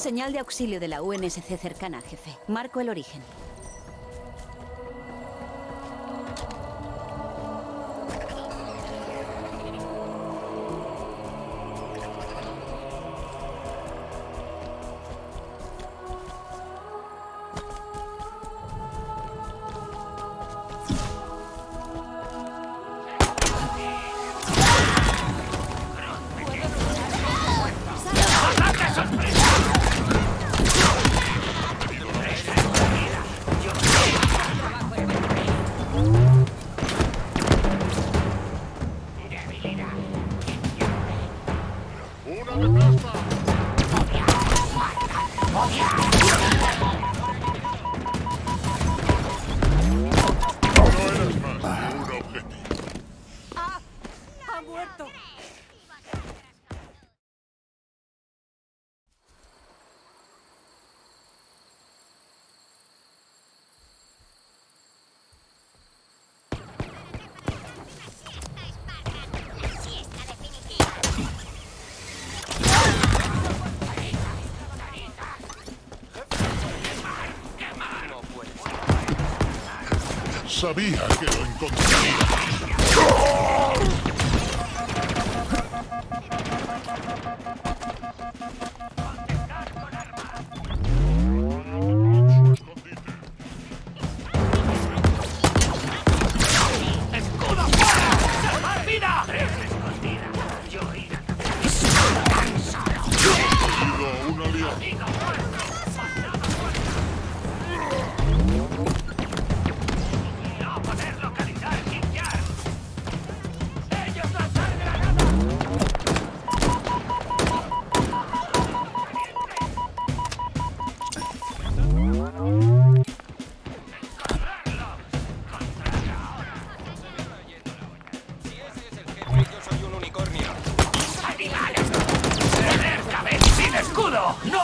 Señal de auxilio de la UNSC cercana, jefe. Marco el origen. Sabía que lo encontraría. ¡Escudo fuera! ¡Mira! ¡Escondida! Yo iré tan solo. Hemos perdido a un aliado. ¡No poder localizar! ¡Limpiar! ¡Ellos lanzar granadas! ¡Animales! ¡Tener cabeza sin escudo! ¡No!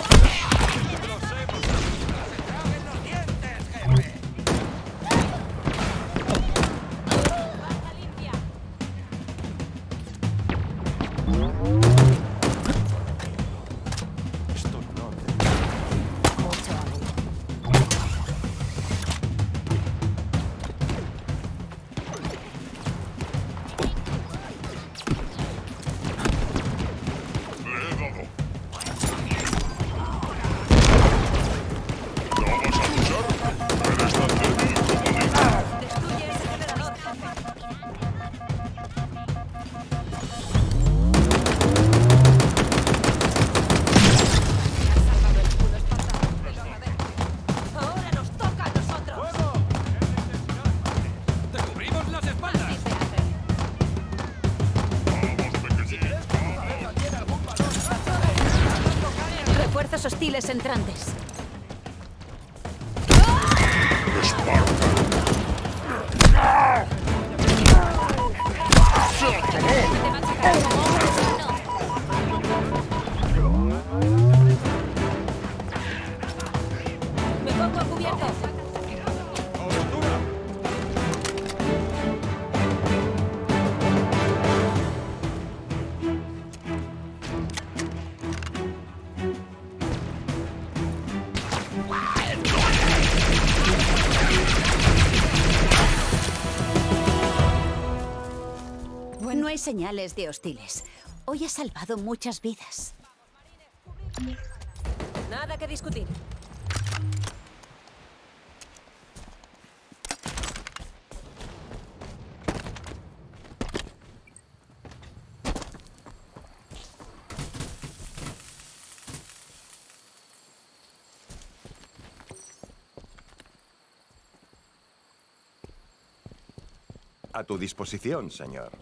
Le he dado. ¿No vas a luchar? Eres tan débil como digo. Destruye ese generador, jefe. Ahora nos toca a nosotros. ¡Te cubrimos las espaldas! Refuerzos hostiles entrantes. Esparta. ¡Se acabó! Me pongo a cubierto. No hay señales de hostiles. Hoy ha salvado muchas vidas. Nada que discutir. A tu disposición, señor.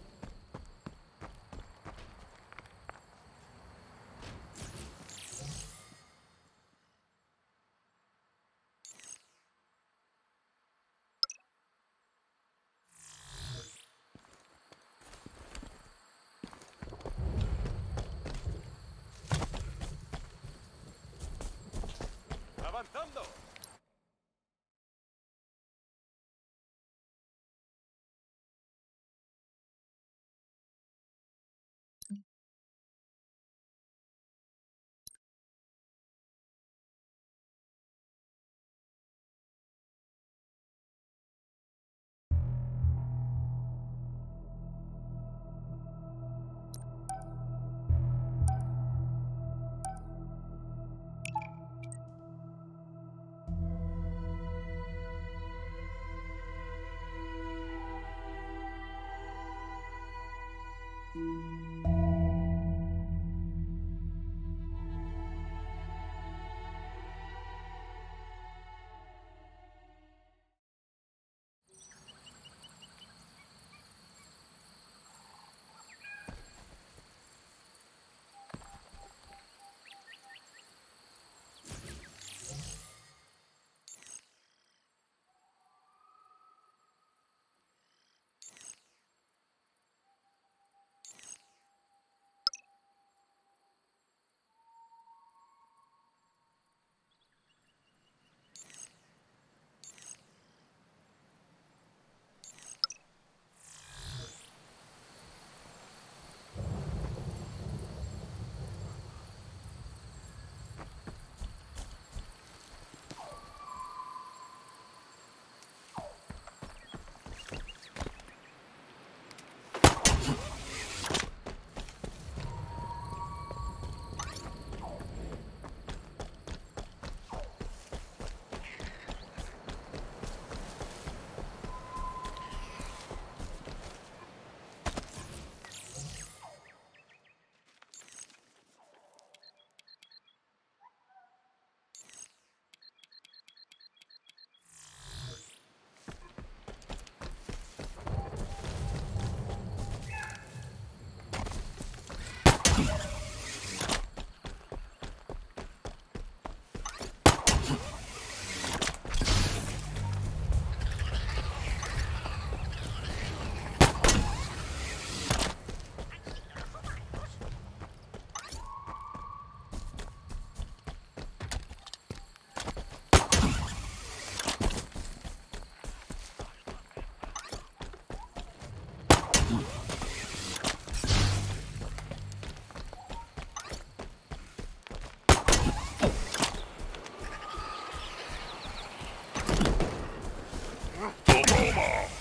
¡Avanzando!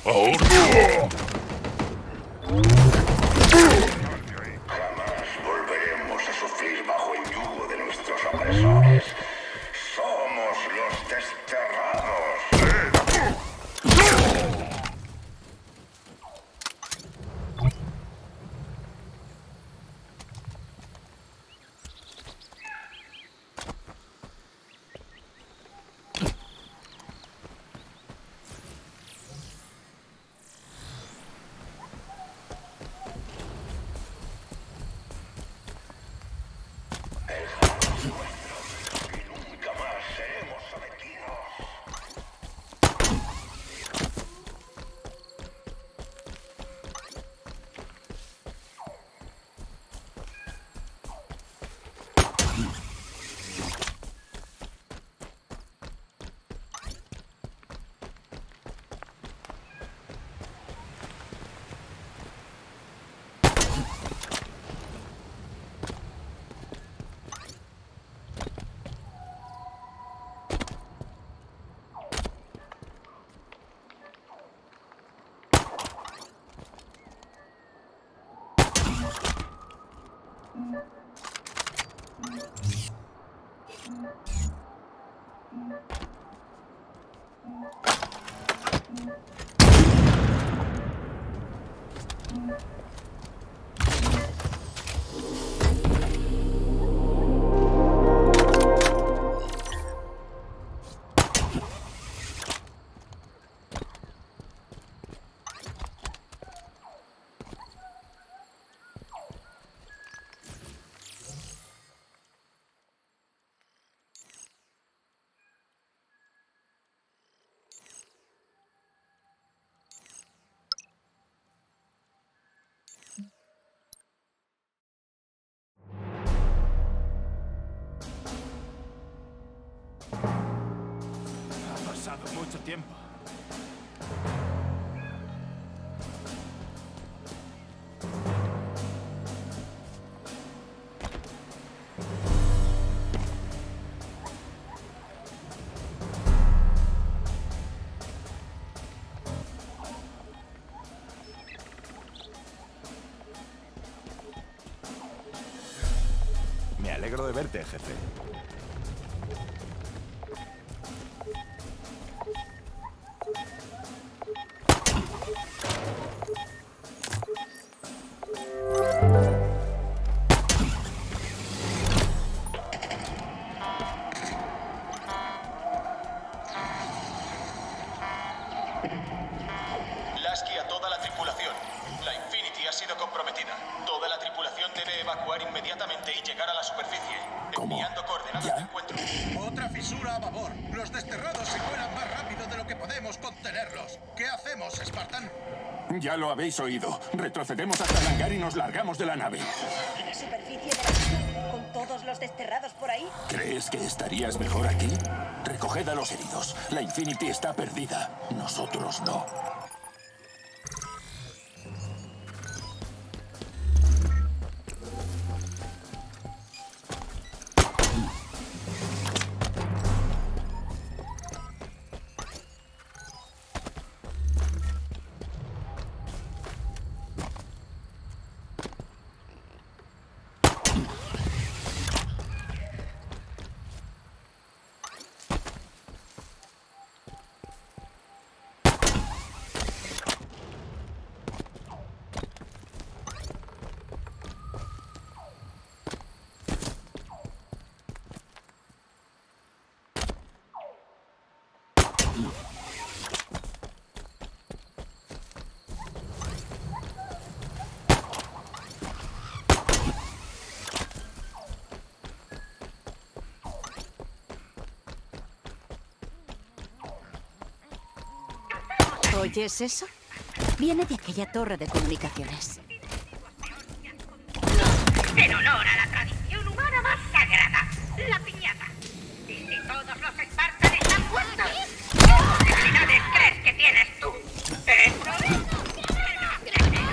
¡Ahora! Jamás volveremos a sufrir bajo el yugo de nuestros opresores. Somos los desterrados. Nunca más seremos sometidos. Ha pasado mucho tiempo. Me alegro de verte, jefe. Lasky a toda la tripulación. La Infinity ha sido comprometida. Toda la tripulación debe evacuar inmediatamente y llegar a la superficie. ¿Cómo? Enviando coordenadas de encuentro. Otra fisura a babor. Los desterrados se cuelan más rápido de lo que podemos contenerlos. ¿Qué hacemos, Spartan? Ya lo habéis oído. Retrocedemos hasta el hangar y nos largamos de la nave. ¿A la superficie de la ciudad? ¿Con todos los desterrados por ahí? ¿Crees que estarías mejor aquí? Recoged a los heridos. La Infinity está perdida. Nosotros no. ¿Oyes eso? Viene de aquella torre de comunicaciones. En honor a la tradición humana más sagrada, la piñata. ¿Y si todos los Spartan están muertos? ¿Qué posibilidades crees que tienes tú? ¿Eso? No te creo.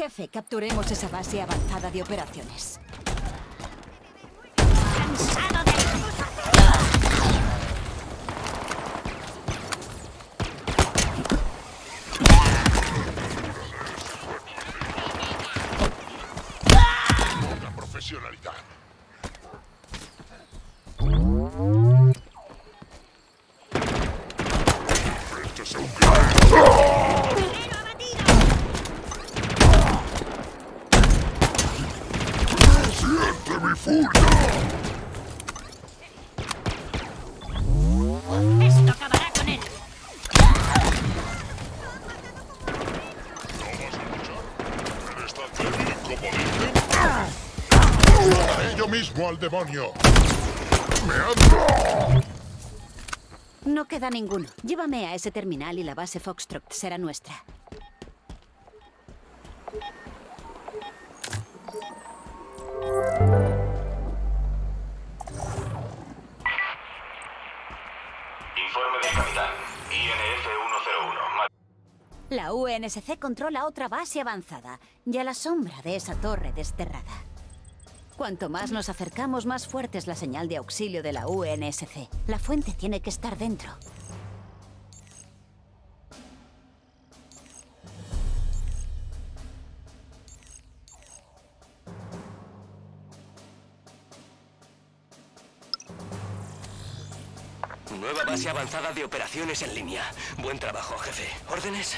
Jefe, capturemos esa base avanzada de operaciones. ¡Cansado de La profesionalidad. Esto es un ¡Siente mi furia! Esto acabará con él! ¿No vas a luchar? ¿Eres tan débil como dicen? ¡Lo daré yo mismo al demonio! ¡Me han... No queda ninguno. Llévame a ese terminal y la base Foxtrot será nuestra. Informe del capitán. INF 101. La UNSC controla otra base avanzada y a la sombra de esa torre desterrada. Cuanto más nos acercamos, más fuerte es la señal de auxilio de la UNSC. La fuente tiene que estar dentro. Nueva base avanzada de operaciones en línea. Buen trabajo, jefe. ¿Órdenes?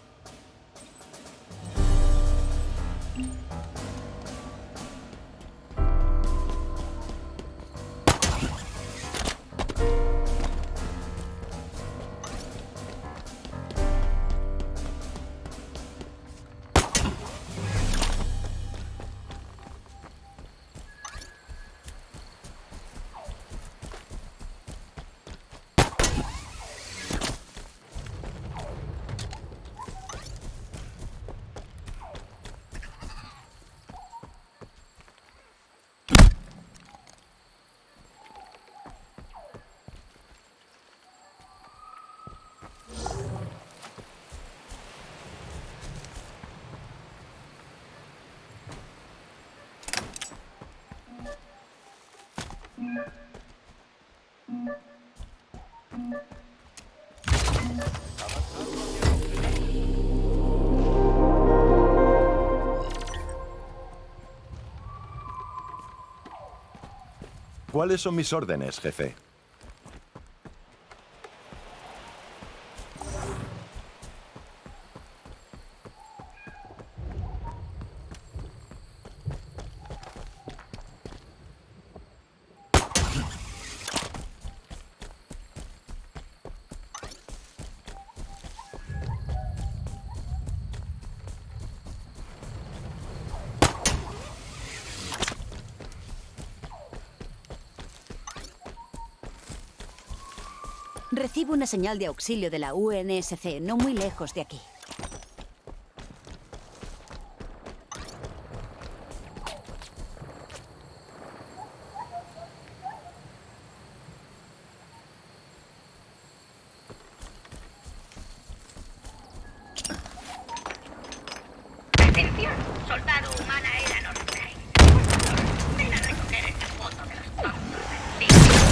¿Cuáles son mis órdenes, jefe? Recibo una señal de auxilio de la UNSC, no muy lejos de aquí. ¡Atención! Soldado humana era Northside. Ven a recoger esta foto de los tontos. Sí.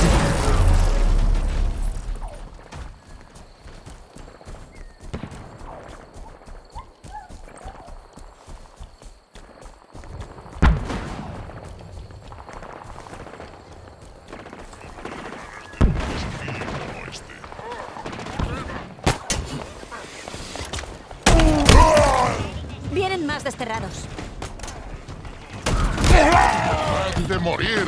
Vienen más desterrados. ¡Han de morir!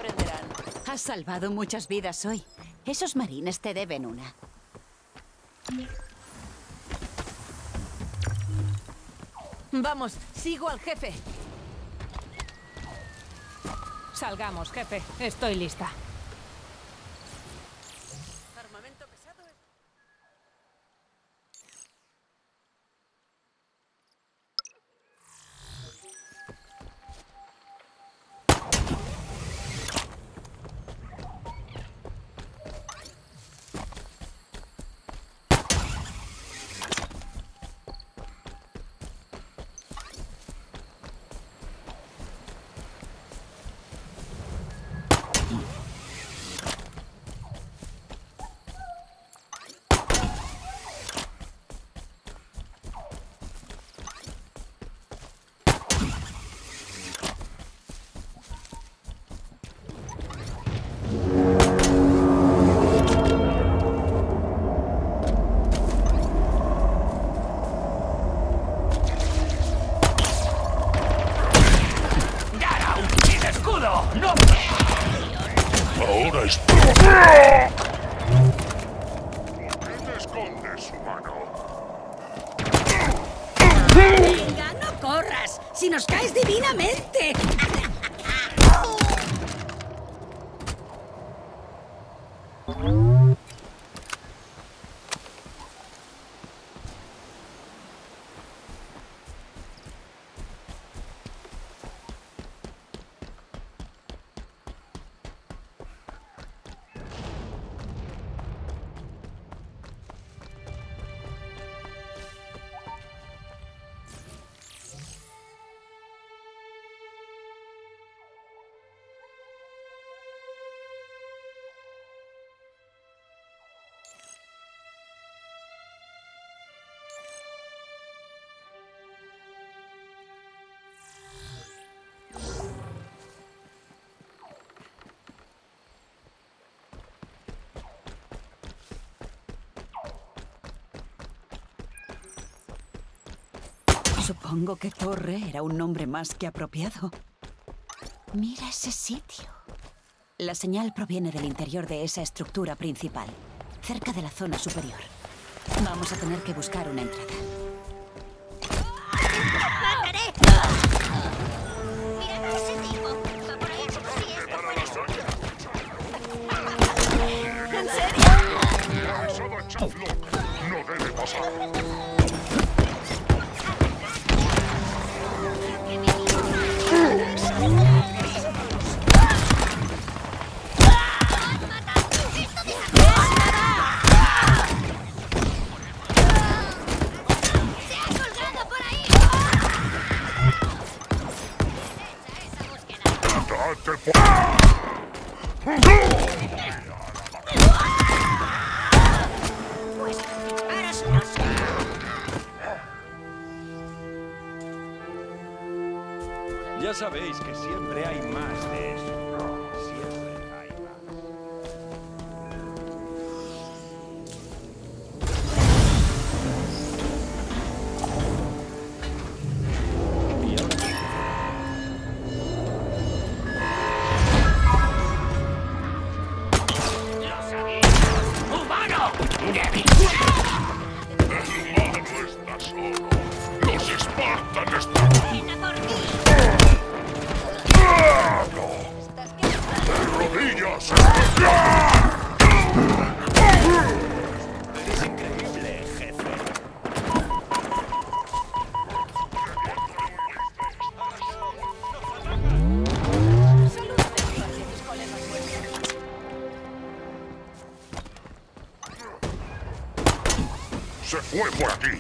Has salvado muchas vidas hoy. Esos marines te deben una. Vamos, sigo al jefe. Salgamos, jefe. Estoy lista. Armamento pesado es... Ahora explota. ¿Por qué te escondes, humano? Venga, no corras. Si nos caes divinamente. Supongo que torre era un nombre más que apropiado. Mira ese sitio. La señal proviene del interior de esa estructura principal, cerca de la zona superior. Vamos a tener que buscar una entrada. ¡Mataré! ¡Mirad a ese tipo! Va por ahí como si esto fuera... ¿En serio? He avisado a Chaplock. No debe pasar. Ya sabéis que siempre hay más de eso. Siempre hay más. ¿Y ahora qué? ¡Lo sabía! ¡Humano! ¡Débil! El humano está solo. Los Spartan están... ¡Rodillas! Eres increíble, jefe. ¡Se fue por aquí!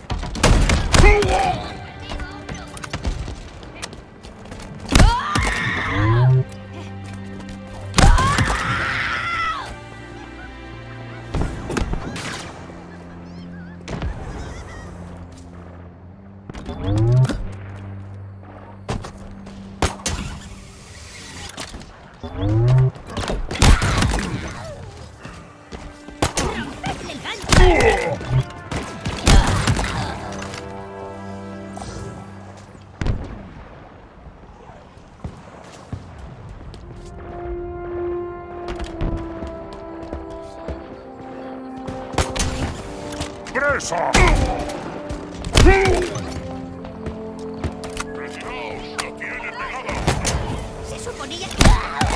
esa! ¡Retiraos! ¡La tiene pegada! Se suponía que...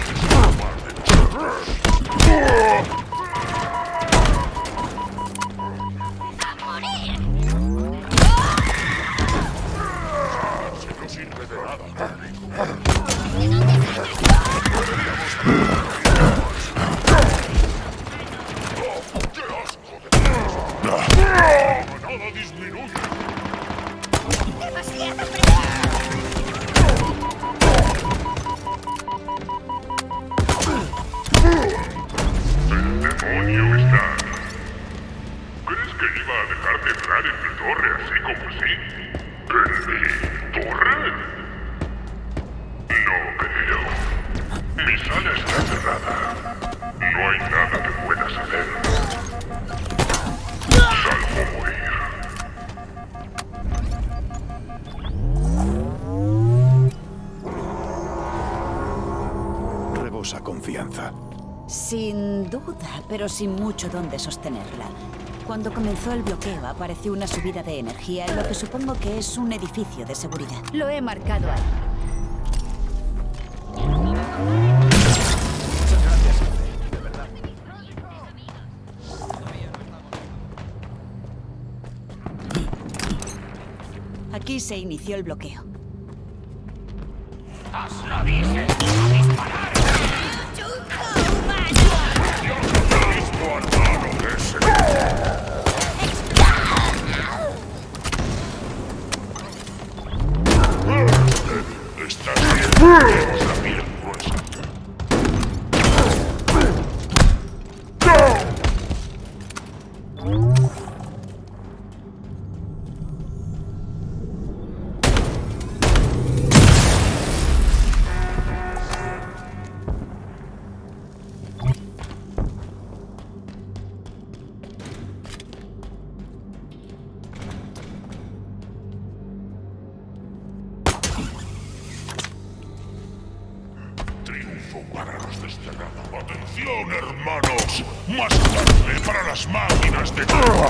¡A morir! Se no sirve de nada. ¡Qué asco de nada disminuye! ¡Demasiada presión! ¿El demonio está? ¿Crees que iba a dejar de entrar en mi torre así como así? ¿En mi torre? No creo. Mi sala está cerrada. No hay nada que puedas hacer. Salvo morir. Rebosa confianza. Sin duda, pero sin mucho donde sostenerla. Cuando comenzó el bloqueo apareció una subida de energía en lo que supongo que es un edificio de seguridad. Lo he marcado ahí. Muchas gracias, jefe. De verdad. Aquí se inició el bloqueo. Estás bien. Tienes la piel gruesa. Triunfo para los desterrados. ¡Atención, hermanos! ¡Más tarde para las máquinas de guerra!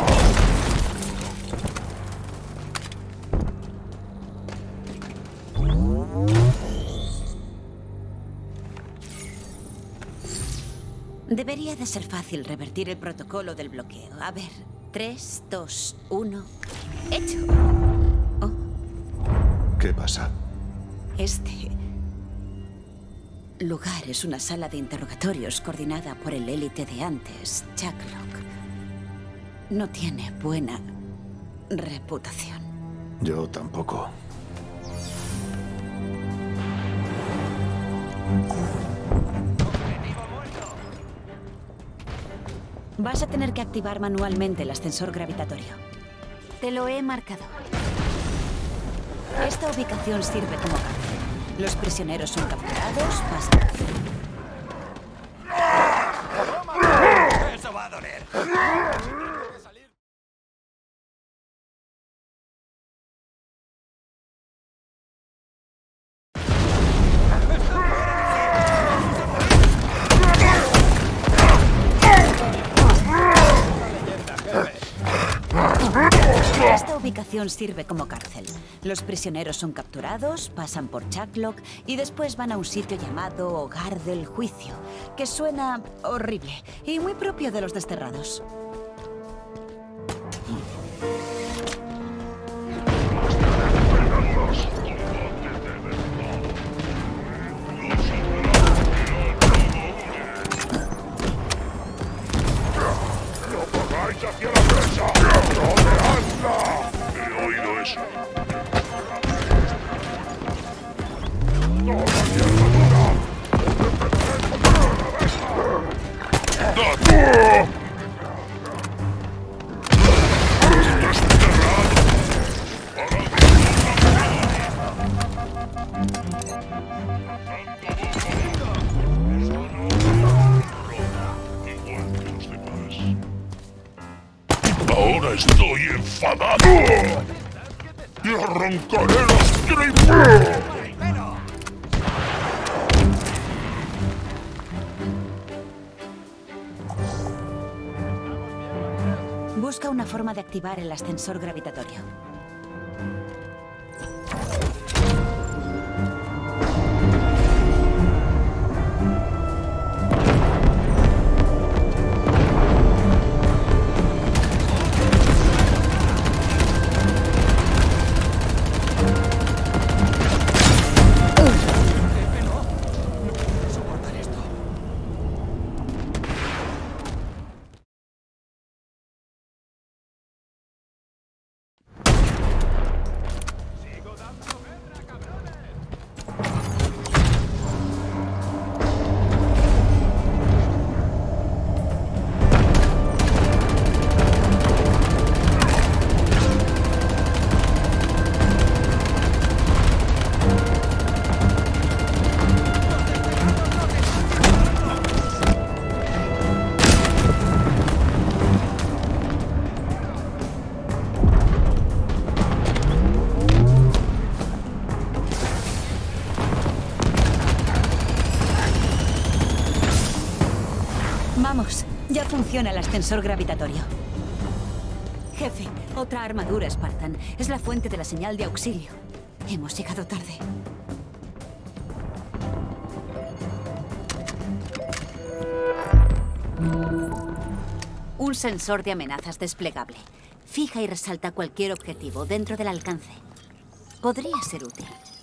Debería de ser fácil revertir el protocolo del bloqueo. A ver, 3, 2, 1... ¡Hecho! Oh, ¿Qué pasa? este lugar es una sala de interrogatorios coordinada por el élite de antes, Jacklock. No tiene buena reputación. Yo tampoco. Vas a tener que activar manualmente el ascensor gravitatorio. Te lo he marcado. Esta ubicación sirve como cárcel. Los prisioneros son capturados, pasan... ¡Eso va a doler! Esta ubicación sirve como cárcel. Los prisioneros son capturados, pasan por Jacklock y después van a un sitio llamado Hogar del Juicio, que suena horrible y muy propio de los desterrados. ¡Hacia la presa! ¡Rodeadla! He oído eso. ¡Toma mi armadura! ¡Date! Ahora estoy enfadado y arrancaré los triples. Busca una forma forma de activar el ascensor gravitatorio. Vamos, ya funciona el ascensor gravitatorio. Jefe, otra armadura Spartan. Es la fuente de la señal de auxilio. Hemos llegado tarde. Un sensor de amenazas desplegable. Fija y resalta cualquier objetivo dentro del alcance. Podría ser útil.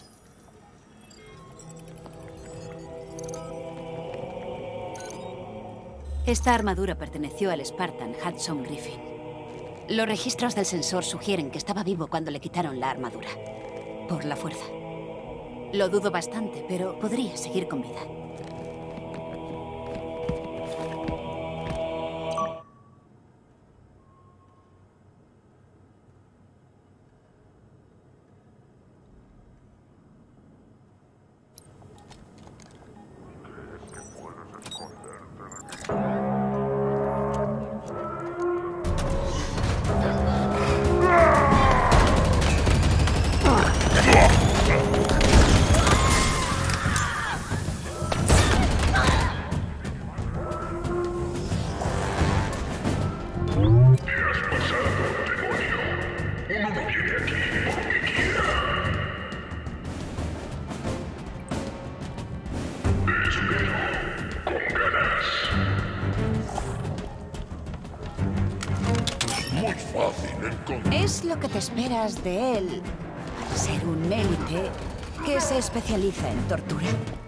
Esta armadura perteneció al Spartan Hudson Griffin. Los registros del sensor sugieren que estaba vivo cuando le quitaron la armadura. Por la fuerza. Lo dudo bastante, pero podría seguir con vida. Es lo que te esperas de él. Ser un élite que se especializa en tortura.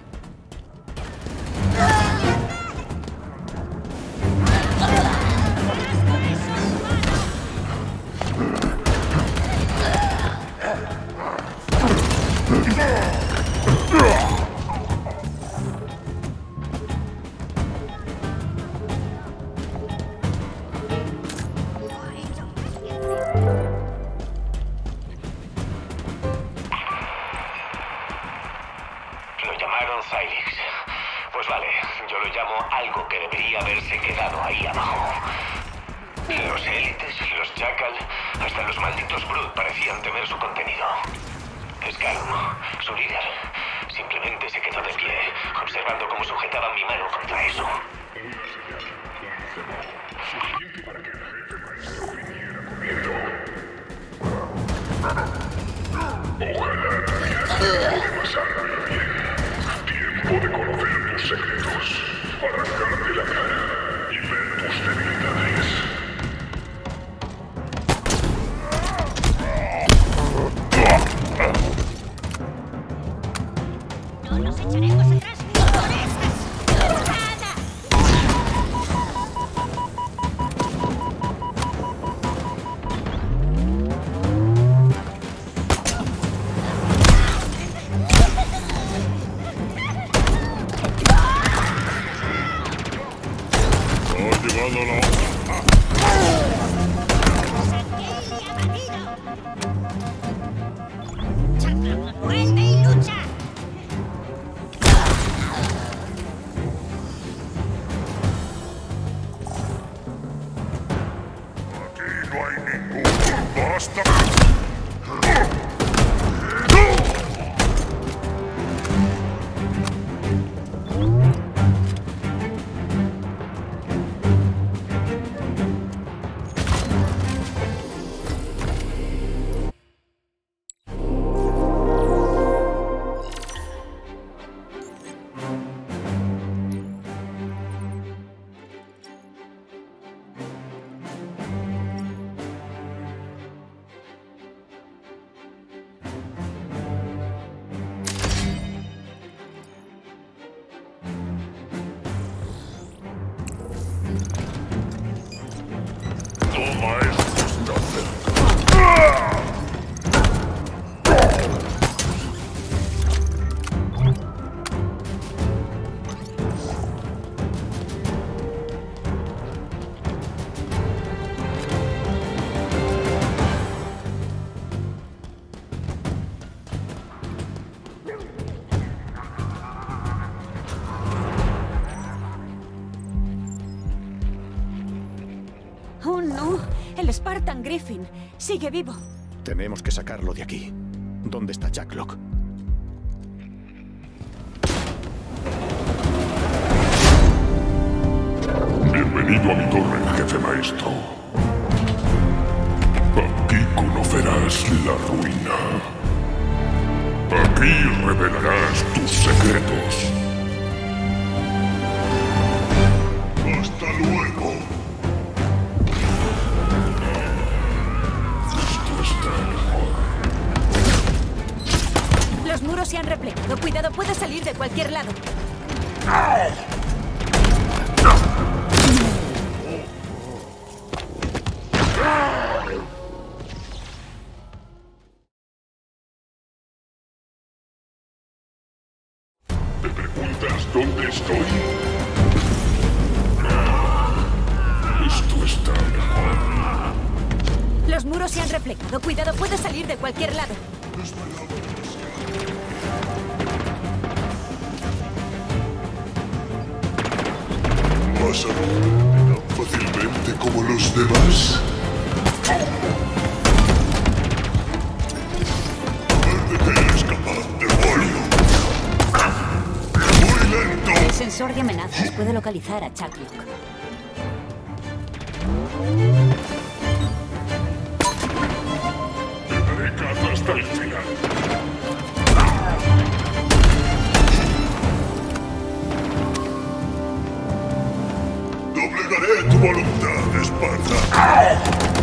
Pues vale, yo lo llamo algo que debería haberse quedado ahí abajo. Los élites, los Jackal, hasta los malditos Brute parecían temer su contenido. Scarm, su líder, simplemente se quedó de pie, observando cómo sujetaban mi mano contra eso. Suficiente para que el jefe maestro viniera corriendo. Ojalá nadie pasarme bien. Tiempo de conocer tus secretos, arrancarte la cara y ver tus debilidades. No nos echaremos atrás por estas. maestro está cerca. ¡Oh, no! El Spartan Griffin sigue vivo. Tenemos que sacarlo de aquí. ¿Dónde está Jacklock? Bienvenido a mi torre, jefe maestro. Aquí conocerás la ruina. Aquí revelarás tus secretos. ¡Hasta luego! Los muros se han replegado. Cuidado, puede salir de cualquier lado. ¿Te preguntas dónde estoy? Esto está mejor. Los muros se han replegado. Cuidado, puede salir de cualquier lado. ¿Vas a romperme tan fácilmente como los demás? ¿De qué eres capaz, demonio? ¡Muy lento! El sensor de amenazas puede localizar a Jacklock. Te daré caza hasta el final. Doblegaré tu voluntad, Esparta.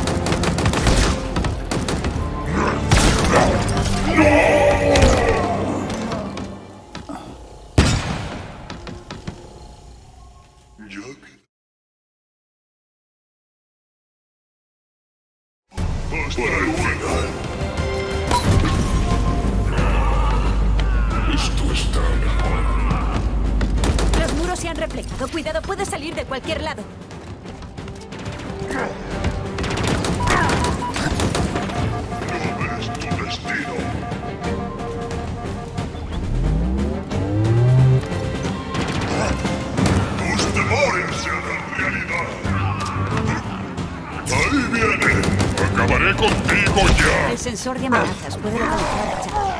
Hasta el final. Esto está mejor. Los muros se han replegado. Cuidado, puede salir de cualquier lado. No ves tu destino. Tus temores se harán realidad. Ahí viene. Acabaré contigo ya. El sensor de amenazas puede localizar a Jacklock.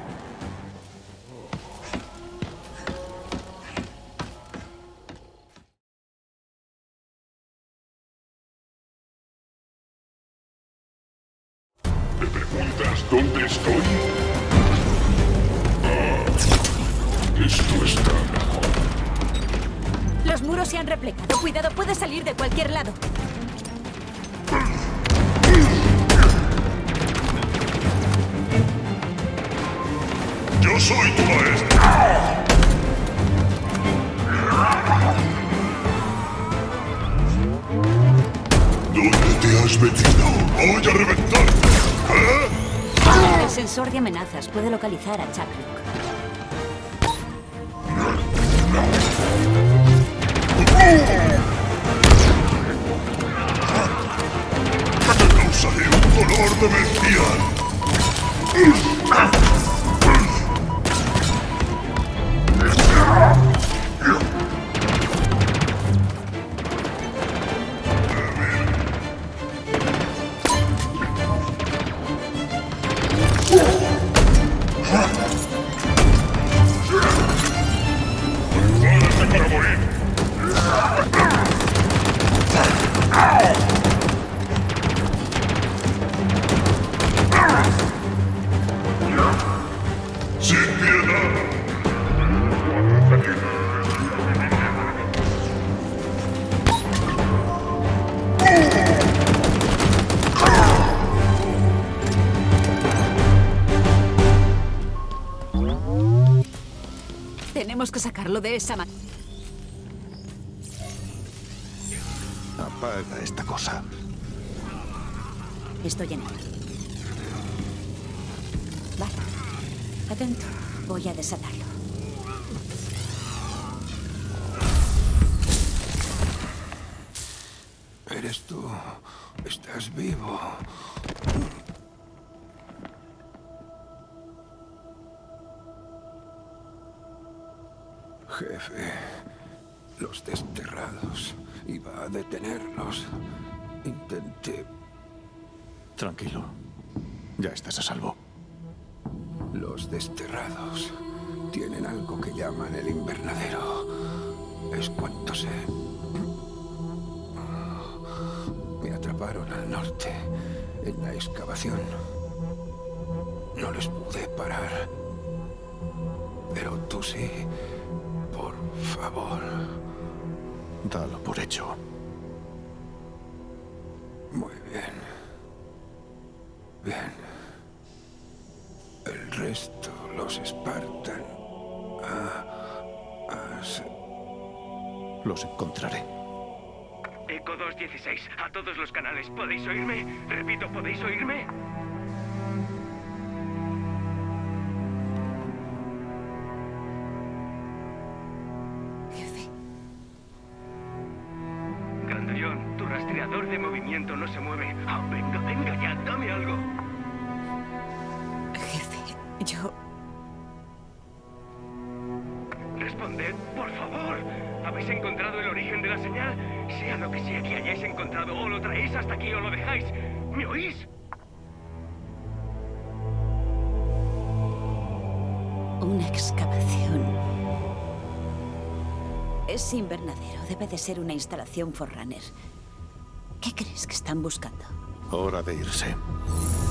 ¿Te preguntas dónde estoy? Esto está mejor. Los muros se han replegado. Cuidado, puede salir de cualquier lado. Yo soy tu maestro. ¿Dónde te has metido? Voy a reventarte. ¿Eh? El sensor de amenazas puede localizar a Jacklock. Te causaré un dolor demencial. ¡Prepárate para morir! ¡Sin piedad! Tenemos que sacarlo de esa manera. Apaga esta cosa. Estoy en él. Vale. Atento. Voy a desatarlo. Eres tú. Estás vivo. Jefe, los desterrados. Iba a detenerlos. Intenté... Tranquilo. Ya estás a salvo. Los desterrados tienen algo que llaman el invernadero. Es cuanto sé. Me atraparon al norte, en la excavación. No les pude parar. Pero tú sí. Por favor. Dalo por hecho. Muy bien. Bien. El resto, los Spartan. Los encontraré. Eco 216, a todos los canales. ¿Podéis oírme? Repito, ¿podéis oírme? Jefe. Grandallón, tu rastreador de movimiento no se mueve. Ah, venga, venga ya, dame algo. Jefe, yo... Responded, por favor. ¿Habéis encontrado el origen de la señal? Sea lo que sea que hayáis encontrado, o lo traéis hasta aquí o lo dejáis. ¿Me oís? Una excavación. Es invernadero. Debe de ser una instalación Forerunner. ¿Qué crees que están buscando? Hora de irse.